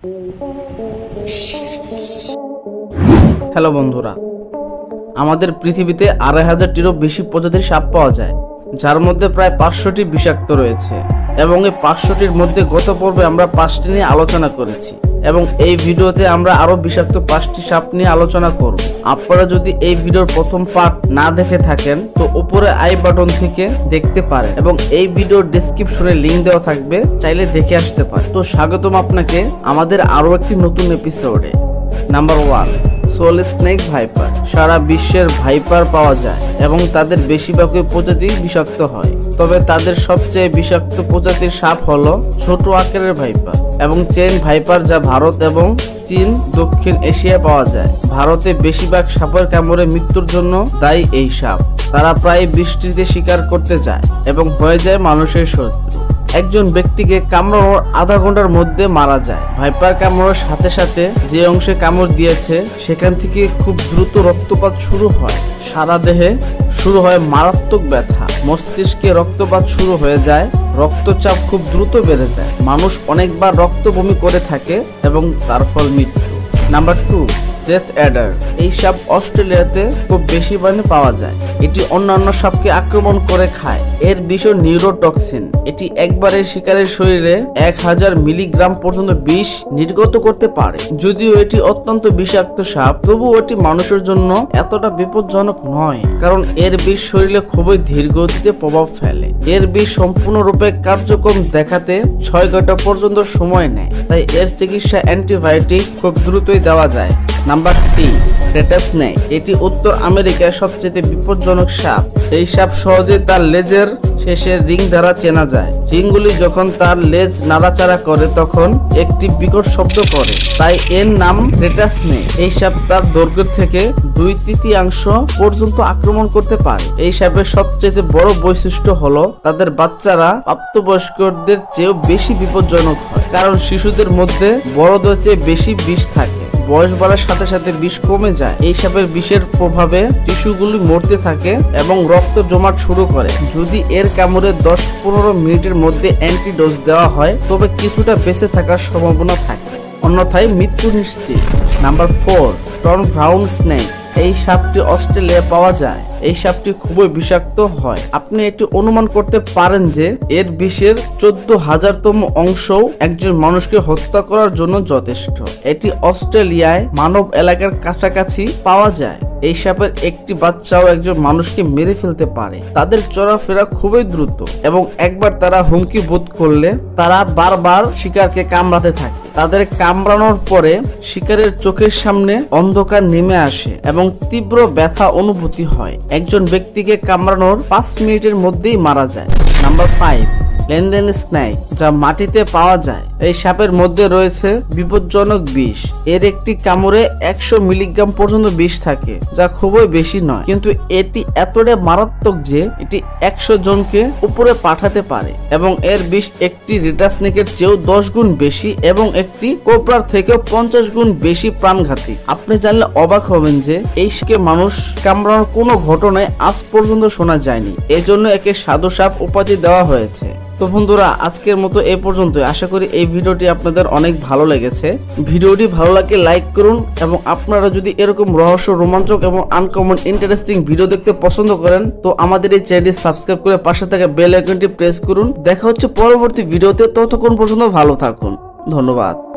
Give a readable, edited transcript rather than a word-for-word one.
Hello বন্ধুরা, আমাদের পৃথিবীতে ২৫০০টিরও বেশি প্রজাতির সাপ পাওয়া যায়, যার মধ্যে প্রায় ৫০০টি বিষাক্ত রয়েছে। এবং এই ৫০০টির মধ্যে গত পর্বে আমরা ৫টি নিয়ে আলোচনা করেছি এবং এই ভিডিওতে আমরা আরো বিষাক্ত ৫টি সাপ নিয়ে আলোচনা করব। আপনারা যদি এই ভিডিওর প্রথম পার্ট না দেখে থাকেন তো উপরে আই বাটন থেকে দেখতে পারেন এবং এই ভিডিওর ডেসক্রিপশনে লিংক দেওয়া থাকবে, চাইলে দেখে আসতে পারেন। তো স্বাগতম আপনাকে আমাদের আরো একটি নতুন এপিসোডে। Number 1, saw snake viper. সারা বিশ্বের ভাইপার পাওয়া যায় এবং তাদের বেশিরভাগই প্রজাতি বিষাক্ত হয়, তবে তাদের সবচেয়ে বিষাক্ত প্রজাতির সাপ হলো ছোট আকারের ভাইপার এবং চেইন ভাইপার, যা ভারত এবং চীন, দক্ষিণ এশিয়ায় পাওয়া যায়। ভারতে বেশিরভাগ সাপের কামড়ে মৃত্যুর জন্য দায়ী এই সাপ। তারা প্রায় বৃষ্টিতে শিকার করতে যায় এবং হয়ে যায় মানুষের শত্রু। একজন ব্যক্তিকে কামড়ানোর আধা ঘন্টার মধ্যে মারা যায়। ভাইপার কামড়ানোর সাথে সাথে যে অংশে কামড় দিয়েছে সেখান থেকে খুব দ্রুত রক্তপাত শুরু হয়। সারা দেহে শুরু হয় মারাত্মক ব্যথা, মস্তিষ্কে রক্তপাত শুরু হয়ে যায়, রক্তচাপ খুব দ্রুত বেড়ে যায়, মানুষ অনেকবার রক্ত বমি করে থাকে এবং তার ফল মৃত্যু। Number 2, death adder. এই সাপ অস্ট্রেলিয়াতে খুব বেশি পরিমাণে পাওয়া যায়। এটি অন্যান্য সাপকে আক্রমণ করে খায়। এর বিষ নিউরোটক্সিন। এটি একবারে শিকারের শরীরে ১০০০ মিলিগ্রাম পর্যন্ত বিষ নির্গত করতে পারে। যদিও এটি অত্যন্ত বিষাক্ত সাপ, তবুও এটি মানুষের জন্য এতটা বিপজ্জনক নয়, কারণ এর বিষ শরীরে খুবই ধীর গতিতে প্রভাব ফেলে। এর বিষ সম্পূর্ণরূপে কার্যক্রম দেখাতে ৬ ঘন্টা পর্যন্ত সময় নেয়, তাই এর চিকিৎসা অ্যান্টিবায়োটিক খুব দ্রুতই দেওয়া যায়। Number 3, rattlesnake. এটি উত্তর আমেরিকার সবচেয়ে বিপজ্জনক সাপ। এই সাপ সহজে তার লেজের শেষে রিং দ্বারা চেনা যায়। রিংগুলি যখন তার লেজ নাড়াচাড়া করে তখন একটি বিকট শব্দ করে, তাই এর নাম রেটাসনেক। এই সাপ তার দৈর্ঘ্য থেকে ২/৩ পর্যন্ত আক্রমণ করতে পারে। এই সাপের সবচেয়ে বড় বৈশিষ্ট্য হলো তাদের বাচ্চারা প্রাপ্তবয়স্কদের চেয়েও বেশি বিপজ্জনক হয়, কারণ শিশুদের মধ্যে বড়দের চেয়ে বেশি বিষ থাকে। বয়স বাড়ার সাথে সাথে বিষ কমে যায়। এই সাপের বিষের প্রভাবে টিস্যুগুলি মরতে থাকে এবং রক্ত জমাট শুরু করে। যদি এর কামড়ে ১০-১৫ মিনিটের মধ্যে অ্যান্টিডোজ দেওয়া হয় তবে কিছুটা বেঁচে থাকার সম্ভাবনা থাকে, অন্যথায় মৃত্যু নিশ্চিত। Number 4, torn brown snake. এই সাপটি অস্ট্রেলিয়ায় পাওয়া যায়। এই সাপটি খুবই বিষাক্ত হয়। আপনি এটি অনুমান করতে পারেন যে এর বিষের ১৪,০০০তম অংশও একজন মানুষকে হত্যা করার জন্য যথেষ্ট। এটি অস্ট্রেলিয়ায় মানব এলাকার কাছাকাছি পাওয়া যায়। এই সাপের একটি বাচ্চাও একজন মানুষকে মেরে ফেলতে পারে। তাদের চলাফেরা খুবই দ্রুত এবং একবার তারা হুমকি বোধ করলে তারা বারবার শিকারকে কামড়াতে থাকে। তাদের কামড়ানোর পরে শিকারের চোখের সামনে অন্ধকার নেমে আসে এবং তীব্র ব্যথা অনুভূতি হয়। একজন ব্যক্তিকে কামড়ানোর ৫ মিনিটের মধ্যেই মারা যায়। নাম্বার 5, লেনদেন স্নেক, যা মাটিতে পাওয়া যায়। এই সাপের মধ্যে রয়েছে বিপজ্জনক বিষ। এর একটি কামড়ে ১০০ মিলিগ্রাম পর্যন্ত বিষ থাকে, যা খুবই বেশি নয়, কিন্তু এটি এতটাই মারাত্মক যে এটি ১০০ জনকে উপরে পাঠাতে পারে এবং এর বিষ একটি রেটাসনেকের চেয়েও ১০ গুণ বেশি এবং একটি কোবরার থেকেও ৫০ গুণ বেশি প্রাণঘাতী। আপনি জানলে অবাক হবেন যে এই সাপকে মানুষ কামড়ানোর কোনো ঘটনায় আজ পর্যন্ত শোনা যায়নি, এজন্য একে সাধু সাপ উপাধি দেওয়া হয়েছে। তো বন্ধুরা, আজকের মতো এই পর্যন্ত। আশা করি এই ভিডিওটি আপনাদের অনেক ভালো লেগেছে। ভিডিওটি ভালো লাগলে লাইক করুন এবং আপনারা যদি এরকম রহস্য, রোমাঞ্চক এবং আনকমন ইন্টারেস্টিং ভিডিও দেখতে পছন্দ করেন তো আমাদের এই চ্যানেলটি সাবস্ক্রাইব করে পাশে থাকা বেল আইকনটি প্রেস করুন। দেখা হচ্ছে পরবর্তী ভিডিওতে, ততক্ষণ পর্যন্ত ভালো থাকুন। ধন্যবাদ।